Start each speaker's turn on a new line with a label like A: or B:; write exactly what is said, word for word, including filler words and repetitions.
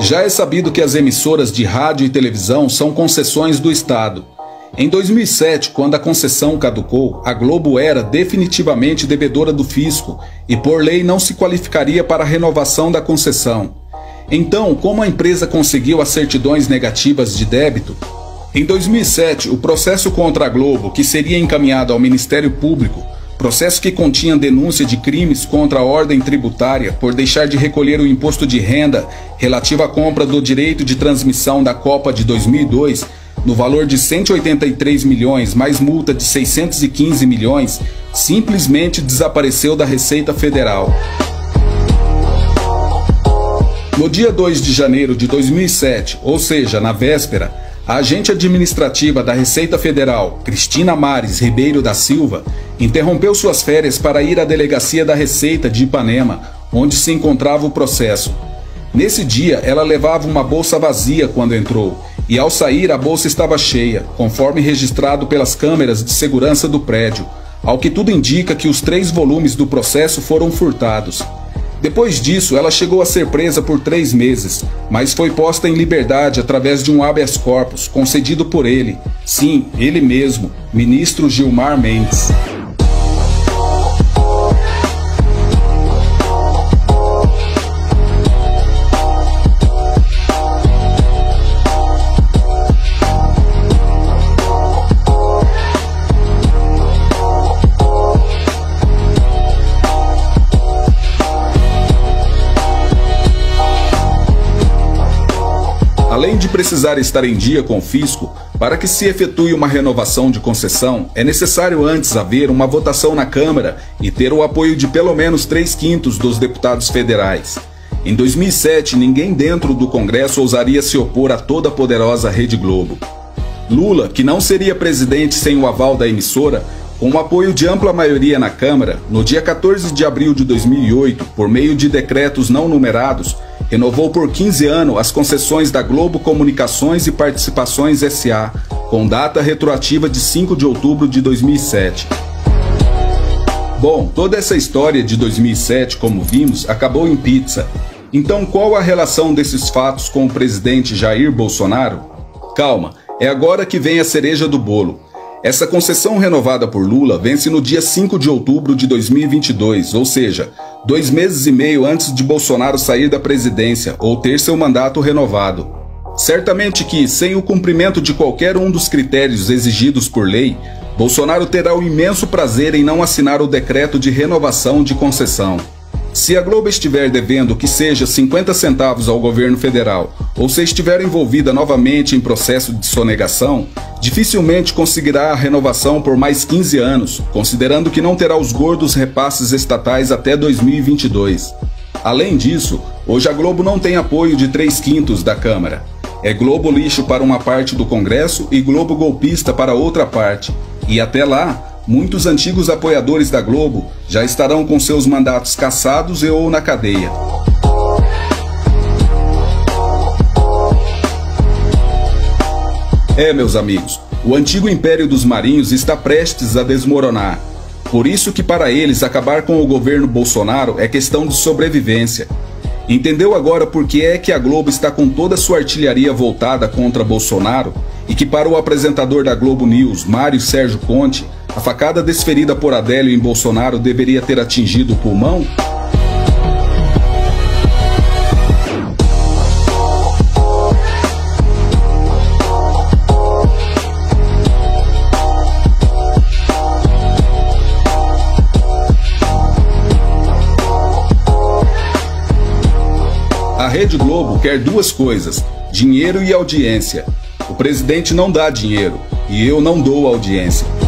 A: Já é sabido que as emissoras de rádio e televisão são concessões do Estado. Em dois mil e sete, quando a concessão caducou, a Globo era definitivamente devedora do fisco e, por lei, não se qualificaria para a renovação da concessão. Então, como a empresa conseguiu as certidões negativas de débito? Em dois mil e sete, o processo contra a Globo, que seria encaminhado ao Ministério Público, processo que continha denúncia de crimes contra a ordem tributária por deixar de recolher o imposto de renda relativo à compra do direito de transmissão da Copa de dois mil e dois, no valor de cento e oitenta e três milhões, mais multa de seiscentos e quinze milhões, simplesmente desapareceu da Receita Federal. No dia dois de janeiro de dois mil e sete, ou seja, na véspera, a agente administrativa da Receita Federal, Cristina Mares Ribeiro da Silva, interrompeu suas férias para ir à delegacia da Receita de Ipanema, onde se encontrava o processo. Nesse dia, ela levava uma bolsa vazia quando entrou, e ao sair a bolsa estava cheia, conforme registrado pelas câmeras de segurança do prédio, ao que tudo indica que os três volumes do processo foram furtados. Depois disso, ela chegou a ser presa por três meses, mas foi posta em liberdade através de um habeas corpus concedido por ele, sim, ele mesmo, ministro Gilmar Mendes. Além de precisar estar em dia com o fisco, para que se efetue uma renovação de concessão, é necessário antes haver uma votação na Câmara e ter o apoio de pelo menos três quintos dos deputados federais. Em dois mil e sete, ninguém dentro do Congresso ousaria se opor à toda poderosa Rede Globo. Lula, que não seria presidente sem o aval da emissora, com o apoio de ampla maioria na Câmara, no dia quatorze de abril de dois mil e oito, por meio de decretos não numerados, renovou por quinze anos as concessões da Globo Comunicações e Participações S A, com data retroativa de cinco de outubro de dois mil e sete. Bom, toda essa história de dois mil e sete, como vimos, acabou em pizza. Então qual a relação desses fatos com o presidente Jair Bolsonaro? Calma, é agora que vem a cereja do bolo. Essa concessão renovada por Lula vence no dia cinco de outubro de dois mil e vinte e dois, ou seja, dois meses e meio antes de Bolsonaro sair da presidência ou ter seu mandato renovado. Certamente que, sem o cumprimento de qualquer um dos critérios exigidos por lei, Bolsonaro terá o imenso prazer em não assinar o decreto de renovação de concessão. Se a Globo estiver devendo que seja cinquenta centavos ao governo federal, ou se estiver envolvida novamente em processo de sonegação, dificilmente conseguirá a renovação por mais quinze anos, considerando que não terá os gordos repasses estatais até dois mil e vinte e dois. Além disso, hoje a Globo não tem apoio de três quintos da Câmara. É Globo lixo para uma parte do Congresso e Globo golpista para outra parte. E até lá, muitos antigos apoiadores da Globo já estarão com seus mandatos cassados e ou na cadeia. É, meus amigos, o antigo Império dos Marinhos está prestes a desmoronar. Por isso que para eles acabar com o governo Bolsonaro é questão de sobrevivência. Entendeu agora por que é que a Globo está com toda a sua artilharia voltada contra Bolsonaro e que para o apresentador da Globo News, Mário Sérgio Conte, a facada desferida por Adélio em Bolsonaro deveria ter atingido o pulmão? A Rede Globo quer duas coisas, dinheiro e audiência. O presidente não dá dinheiro e eu não dou audiência.